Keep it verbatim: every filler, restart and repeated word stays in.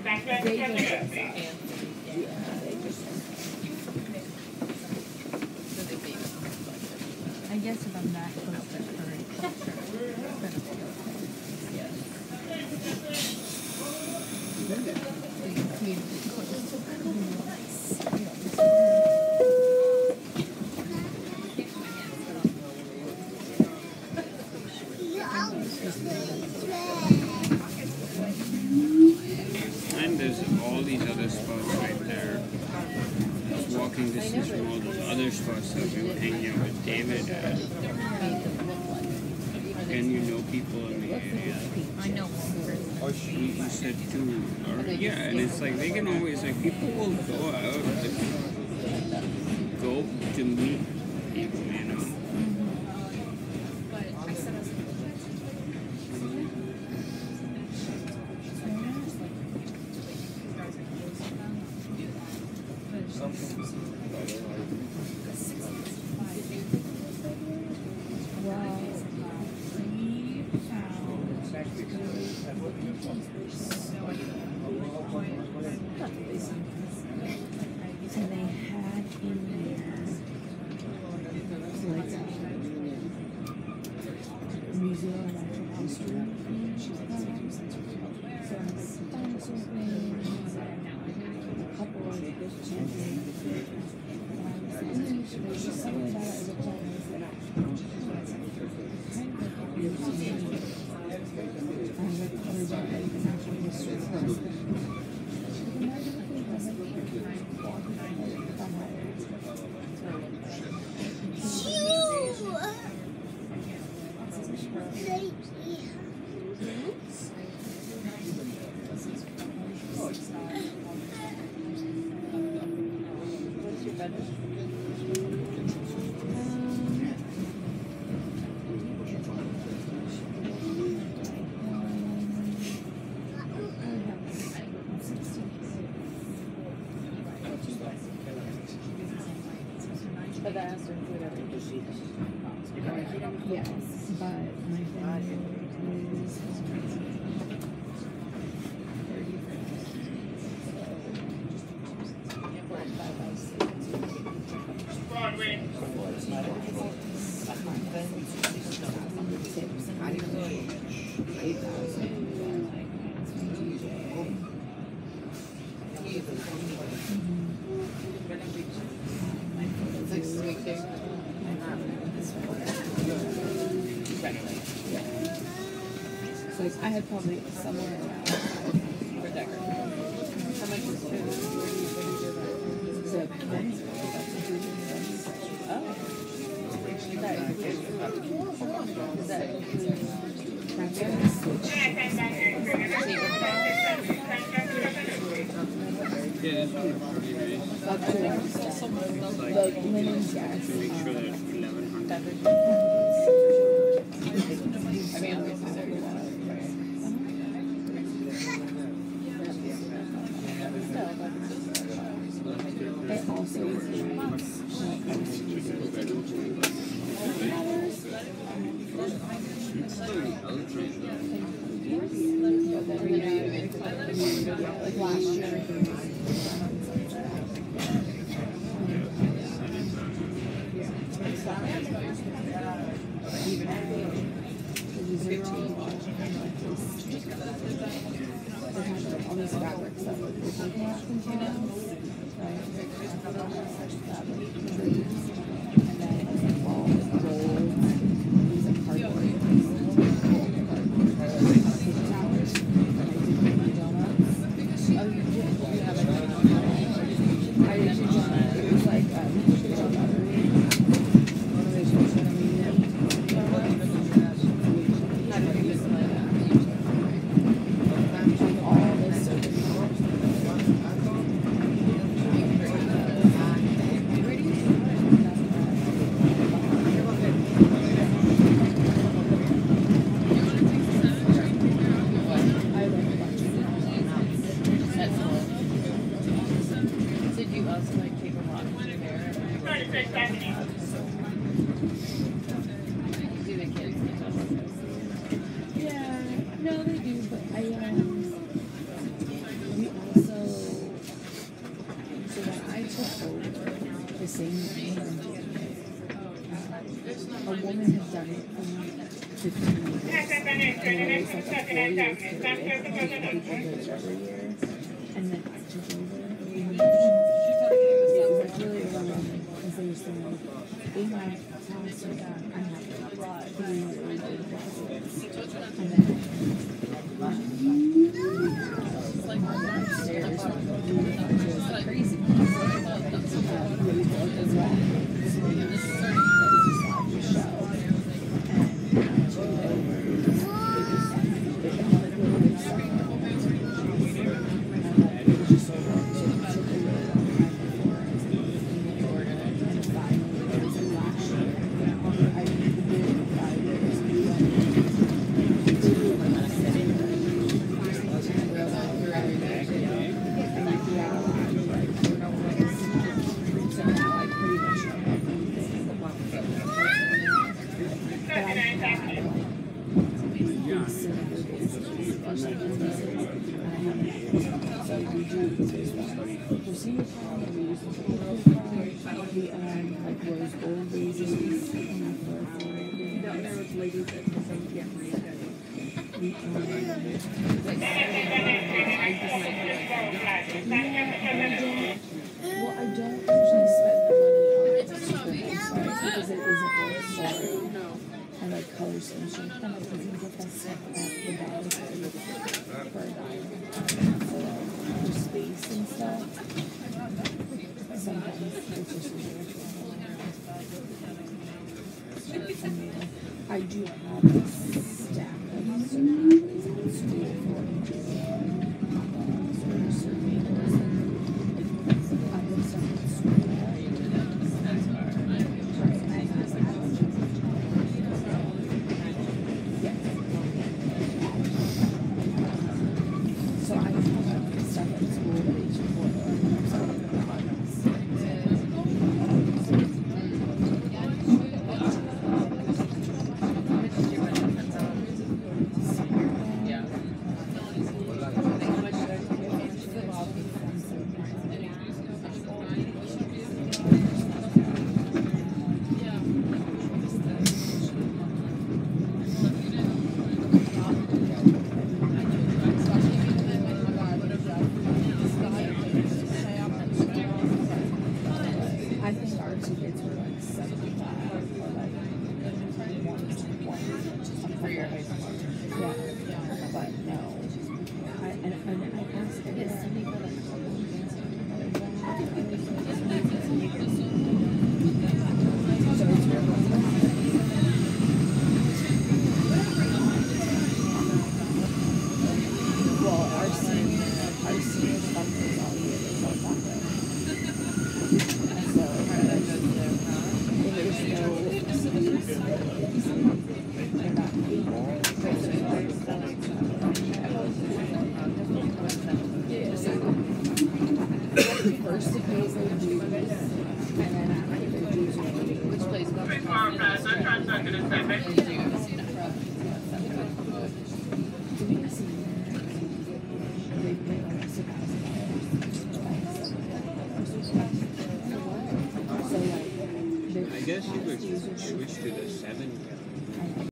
I guess if I'm that close to current culture, then it's And there's all these other spots right there. It's walking distance from all those other spots that we were hanging out with David at. And you know people in the area. I know one person. You, you said too. Or, yeah, and it's like they can always, like, people will go out, like, go to meet people, you know. So they had in there like museum of natural history. So it's dinosaur things, a couple of there's just something about it as a place that But that has to include everything. Yes, but my family is So I had probably somewhere around for Decker. How much is food? So oh. That includes that includes Yeah, this one is pretty nice. up to the linens, yes. To make sure that eleven hundred. I mean, obviously they're going It also is like last year. All these fabrics that we're taking out from Jamaica, right? And then it's like all this gold, these are cardboard. Paper towers. And I did make my donuts. Oh, you did? You have a donut? I did your donut. It was like um, donut. All this like a four-year period, like people did it every year, and then I took over. And it was like really overwhelming because they were saying, they have classes with that. I have three really good classes. And then upstairs, it was crazy. Uh, really good as well. So it was just like the show. And I took it over. It was, it had like really good stuff. And it was just so good. So it took a really long time before I was able to make order. And finally, it was like last year. I did it in five years. We went to like a city. Well, I don't usually spend the money on Super Bowl because it isn't worth sorry. I like color station, and like you can get that stuff at the bottom for a dime. So like for space and stuff, sometimes it's just really cool. I do have a stack of certain copies in school for surveillance. I have some in school. So I have stuff at school that each quarter. Queensboro Plaza, transected in ten minutes. I guess you could switch to the seven.